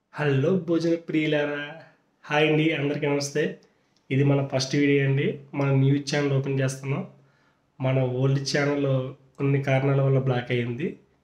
Hello భోజన ప్రియులారా! Hi అండి, అందరికీ నమస్తే. ఇది మన ఫస్ట్ వీడియో అండి. మన న్యూస్ ఛానల్ ఓపెన్ చేస్తున్నాం. మన ఓల్డ్ ఛానల్ కొన్ని కారణాల వల్ల బ్లాక్ అయ్యింది.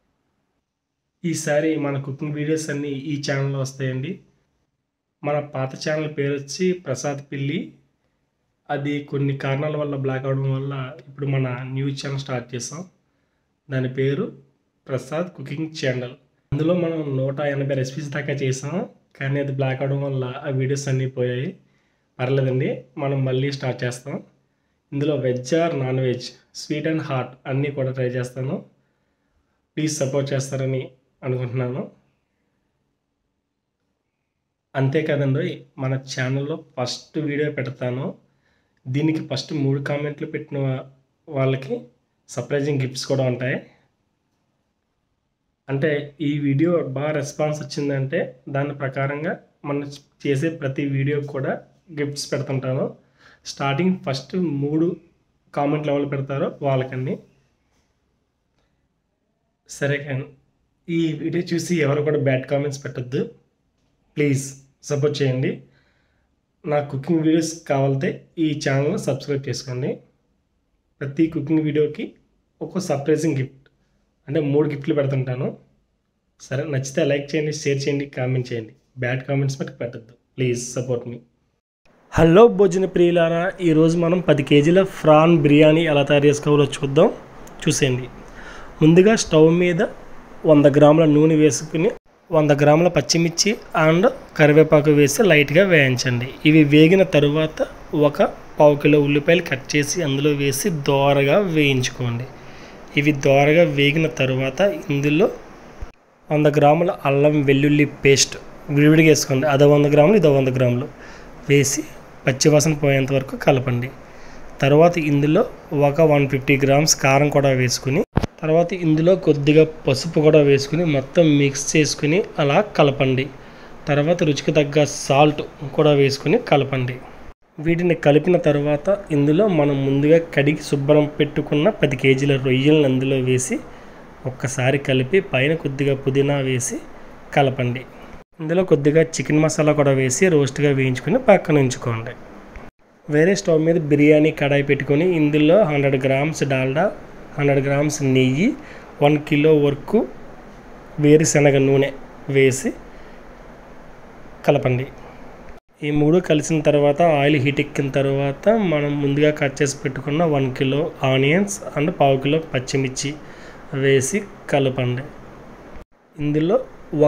ఈసారి మన కుకింగ్ వీడియోస్ అన్నీ ఈ ఛానల్లో వస్తాయండి. మన పాత ఛానల్ పేరు వచ్చి ప్రసాద్ పిల్లి. అది కొన్ని కారణాల వల్ల బ్లాక్ అవడం వల్ల ఇప్పుడు మన న్యూస్ ఛానల్ స్టార్ట్ చేసాం. దాని పేరు ప్రసాద్ కుకింగ్ ఛానల్. అందులో మనం 180 రెసిపీస్ దాకా చేసాం. కానీ అది బ్లాక్ అవడం వల్ల ఆ వీడియోస్ అన్నీ పోయాయి. పర్లేదండి, మనం మళ్ళీ స్టార్ట్ చేస్తాం. ఇందులో veg or non veg, sweet and hot అన్నీ కూడా ట్రై చేస్తాను. ప్లీజ్ సపోర్ట్ చేస్తారని అనుకుంటున్నాను. అంతేకాదండి, మన ఛానల్లో ఫస్ట్ వీడియో పెడతాను. దీనికి ఫస్ట్ 3 కామెంట్లు పెట్టిన వాళ్ళకి సర్ప్రైజింగ్ గిఫ్ట్స్ కూడా ఉంటాయి. అంటే ఈ వీడియో బాగా రెస్పాన్స్ వచ్చిందంటే దాని ప్రకారంగా మనం చేసే ప్రతి వీడియో కూడా గిఫ్ట్స్ పెడుతుంటాను. స్టార్టింగ్ ఫస్ట్ 3 కామెంట్లు ఎవరు పెడతారో వాళ్ళకండి. సరే, కానీ ఈ వీడియో చూసి ఎవరు కూడా బ్యాడ్ కామెంట్స్ పెట్టద్దు. ప్లీజ్ సపోర్ట్ చేయండి. నా కుకింగ్ వీడియోస్ కావాలంటే ఈ ఛానల్ని సబ్స్క్రైబ్ చేసుకోండి. ప్రతి కుకింగ్ వీడియోకి ఒక సర్ప్రైజింగ్ గిఫ్ట్ అంటే 3 గిఫ్ట్లు పెడుతుంటాను. సరే, నచ్చితే లైక్ చేయండి, షేర్ చేయండి, కామెంట్ చేయండి. బ్యాడ్ కామెంట్స్ మటుకు పెట్టద్దు. Please support me. హలో భోజన ప్రియులారా! ఈరోజు మనం 10 కేజీల ప్రాన్ బిర్యానీ ఎలా తయారు చేసుకోవాలో చూసేయండి. ముందుగా స్టవ్ మీద 100 గ్రాముల నూనె వేసుకుని 100 గ్రాముల పచ్చిమిర్చి అండ్ కరివేపాకు వేసి లైట్గా వేయించండి. ఇవి వేగిన తరువాత 1 కిలో ఉల్లిపాయలు కట్ చేసి అందులో వేసి దోరగా వేయించుకోండి. ఇవి దోరగా వేగిన తరువాత ఇందులో 100 గ్రాముల అల్లం వెల్లుల్లి పేస్ట్ విడివిడిగా వేసుకోండి. అదో 100 గ్రాములు, ఇదో 100 గ్రాములు వేసి పచ్చివాసన పోయేంత వరకు కలపండి. తర్వాత ఇందులో 150 గ్రామ్స్ కారం కూడా వేసుకుని తర్వాత ఇందులో కొద్దిగా పసుపు కూడా వేసుకుని మొత్తం మిక్స్ చేసుకుని అలా కలపండి. తర్వాత రుచికి తగ్గ సాల్ట్ కూడా వేసుకుని కలపండి. వీటిని కలిపిన తర్వాత ఇందులో మనం ముందుగా కడిగి శుభ్రం పెట్టుకున్న 10 కేజీల రొయ్యలను అందులో వేసి ఒక్కసారి కలిపి పైన కొద్దిగా పుదీనా వేసి కలపండి. ఇందులో కొద్దిగా చికెన్ మసాలా కూడా వేసి రోస్ట్గా వేయించుకొని పక్కన ఉంచుకోండి. వేరే స్టవ్ మీద బిర్యానీ కడాయి పెట్టుకొని ఇందులో 100 గ్రామ్స్ డాల్డా, 100 గ్రామ్స్ నెయ్యి, 1 కిలో వరకు వేరుశనగ నూనె వేసి కలపండి. ఈ 3 కలిసిన తర్వాత ఆయిల్ హీట్ ఎక్కిన తర్వాత మనం ముందుగా కట్ చేసి పెట్టుకున్న 1 కిలో ఆనియన్స్ అండ్ 1/2 కిలో పచ్చిమిర్చి వేసి కలపండి. ఇందులో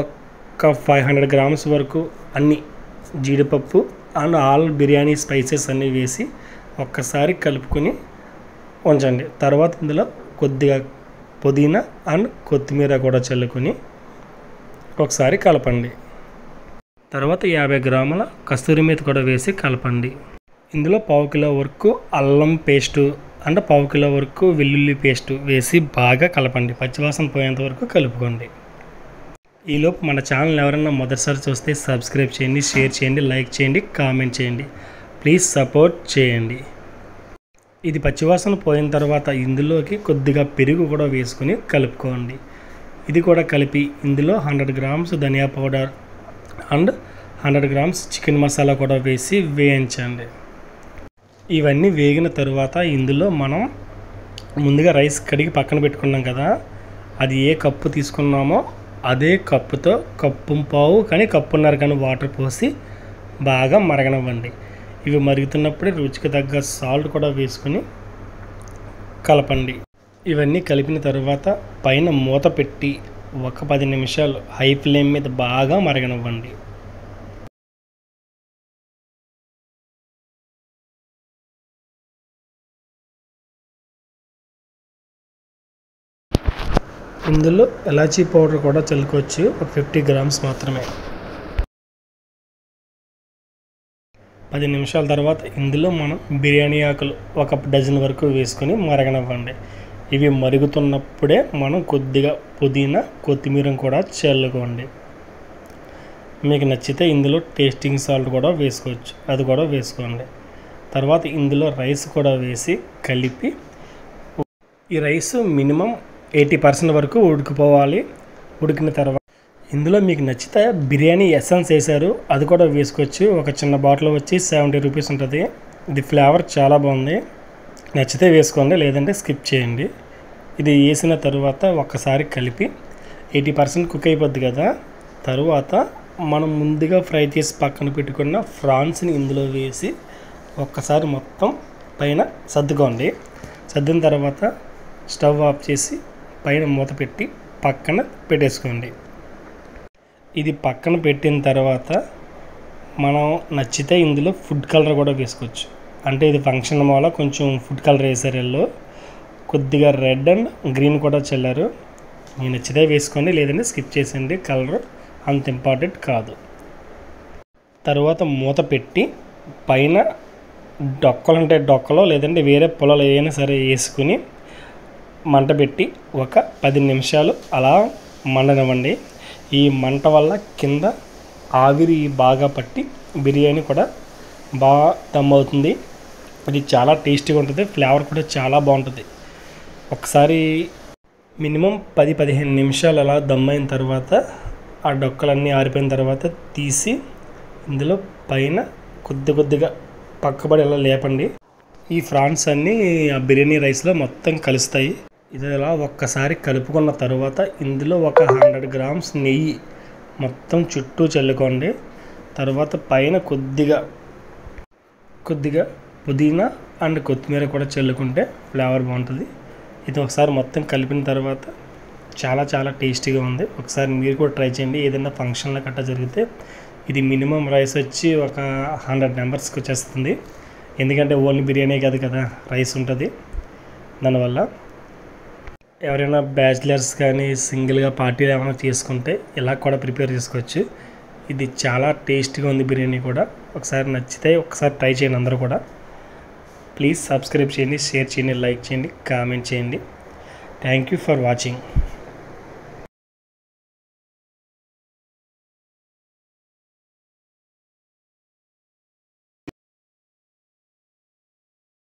500 గ్రామ్స్ వరకు అన్ని జీడిపప్పు అండ్ ఆల్ బిర్యానీ స్పైసెస్ అన్నీ వేసి ఒక్కసారి కలుపుకొని ఉంచండి. తర్వాత ఇందులో కొద్దిగా పుదీనా అండ్ కొత్తిమీర కూడా చల్లుకొని ఒకసారి కలపండి. తర్వాత 50 గ్రాముల కస్తూరి మేతి కూడా వేసి కలపండి. ఇందులో 1/2 కిలో వరకు అల్లం పేస్టు అండ్ 1/2 కిలో వరకు వెల్లుల్లి పేస్టు వేసి బాగా కలపండి. పచ్చివాసన పోయేంత వరకు కలుపుకోండి. ఈలోపు మన ఛానల్ ఎవరైనా మొదటిసారి చూస్తే సబ్స్క్రైబ్ చేయండి, షేర్ చేయండి, లైక్ చేయండి, కామెంట్ చేయండి. ప్లీజ్ సపోర్ట్ చేయండి. ఇది పచ్చివాసన పోయిన తర్వాత ఇందులోకి కొద్దిగా పెరుగు కూడా వేసుకొని కలుపుకోండి. ఇది కూడా కలిపి ఇందులో 100 grams dhania powder and 100 grams chicken masala కూడా వేసి వేయించండి. ఇవన్నీ వేగిన తరువాత ఇందులో మనం ముందుగా రైస్ కడిగి పక్కన పెట్టుకున్నాం కదా, అది ఏ కప్పు తీసుకున్నామో అదే కప్పుతో 1.5 కప్పు కానీ 1.5 కానీ వాటర్ పోసి బాగా మరగనివ్వండి. ఇవి మరుగుతున్నప్పుడే రుచికి తగ్గ సాల్ట్ కూడా వేసుకొని కలపండి. ఇవన్నీ కలిపిన తర్వాత పైన మూత పెట్టి 10 నిమిషాలు హై ఫ్లేమ్ మీద బాగా మరగనివ్వండి. ఇందులో ఇలాచీ పౌడర్ కూడా చల్లుకోవచ్చు, 50 గ్రామ్స్ మాత్రమే. 10 నిమిషాల తర్వాత ఇందులో మనం బిర్యానీ ఆకులు 1 డజన్ వరకు వేసుకొని మరగనివ్వండి. ఇవి మరుగుతున్నప్పుడే మనం కొద్దిగా పుదీనా, కొత్తిమీర కూడా చల్లుకోండి. మీకు నచ్చితే ఇందులో టేస్టింగ్ సాల్ట్ కూడా వేసుకోవచ్చు, అది కూడా వేసుకోండి. తర్వాత ఇందులో రైస్ కూడా వేసి కలిపి ఈ రైస్ మినిమం 80% వరకు ఉడికిపోవాలి. ఉడికిన తర్వాత ఇందులో మీకు నచ్చితే బిర్యానీ ఎసెన్స్ వేశారు, అది కూడా వేసుకోవచ్చు. ఒక చిన్న బాటిల్ వచ్చి 70 రూపీస్ ఉంటుంది. ఇది ఫ్లేవర్ చాలా బాగుంది. నచ్చితే వేసుకోండి, లేదంటే స్కిప్ చేయండి. ఇది వేసిన తర్వాత ఒక్కసారి కలిపి 80% కుక్ అయిపోద్ది కదా. తరువాత మనం ముందుగా ఫ్రై చేసి పక్కన పెట్టుకున్న ఫ్రాన్స్ని ఇందులో వేసి ఒక్కసారి మొత్తం పైన సర్దుకోండి. సర్దిన తర్వాత స్టవ్ ఆఫ్ చేసి పైన మూత పెట్టి పక్కన పెట్టేసుకోండి. ఇది పక్కన పెట్టిన తర్వాత మనం నచ్చితే ఇందులో ఫుడ్ కలర్ కూడా వేసుకోవచ్చు. అంటే ఇది ఫంక్షన్ వల్ల కొంచెం ఫుడ్ కలర్ వేసారు, ఎల్లో కొద్దిగా రెడ్ అండ్ గ్రీన్ కూడా చల్లారు. మీకు నచ్చితే వేసుకోండి, లేదంటే స్కిప్ చేసేయండి. కలర్ అంత ఇంపార్టెంట్ కాదు. తర్వాత మూత పెట్టి పైన డొక్కలు ఉంటే డొక్కలో, లేదంటే వేరే పొలాలు ఏదైనా సరే వేసుకుని మంట పెట్టి ఒక 10 నిమిషాలు అలా మండనివ్వండి. ఈ మంట వల్ల కింద ఆవిరి బాగా పట్టి బిర్యానీ కూడా బాగా దమ్ అవుతుంది. అది చాలా టేస్టీగా ఉంటుంది. ఫ్లేవర్ కూడా చాలా బాగుంటుంది. ఒకసారి మినిమం 10-15 నిమిషాలు అలా దమ్ అయిన తర్వాత ఆ డొక్కలన్నీ ఆరిపోయిన తర్వాత తీసి ఇందులో పైన కొద్దిగా పక్కబడి అలా లేపండి. ఈ ఫ్రాన్స్ అన్నీ ఆ బిర్యానీ రైస్లో మొత్తం కలుస్తాయి. ఇది ఇలా ఒక్కసారి కలుపుకున్న తర్వాత ఇందులో ఒక 100 గ్రామ్స్ నెయ్యి మొత్తం చుట్టూ చల్లుకోండి. తర్వాత పైన కొద్దిగా పుదీనా అండ్ కొత్తిమీర కూడా చల్లుకుంటే ఫ్లేవర్ బాగుంటుంది. ఇది ఒకసారి మొత్తం కలిపిన తర్వాత చాలా టేస్టీగా ఉంది. ఒకసారి మీరు కూడా ట్రై చేయండి. ఏదైనా ఫంక్షన్లో గట్టా జరిగితే ఇది మినిమం రైస్ వచ్చి ఒక 100 మెంబర్స్కి వచ్చేస్తుంది. ఎందుకంటే ఓన్లీ బిర్యానీ కాదు కదా, రైస్ ఉంటుంది. దానివల్ల ఎవరైనా బ్యాచిలర్స్ కానీ సింగిల్గా పార్టీలు ఏమైనా చేసుకుంటే ఇలా కూడా ప్రిపేర్ చేసుకోవచ్చు. ఇది చాలా టేస్టీగా ఉంది బిర్యానీ కూడా. ఒకసారి నచ్చితే ఒకసారి ట్రై చేయండి అందరూ కూడా. ప్లీజ్ సబ్స్క్రైబ్ చేయండి, షేర్ చేయండి, లైక్ చేయండి, కామెంట్ చేయండి. Thank you for watching.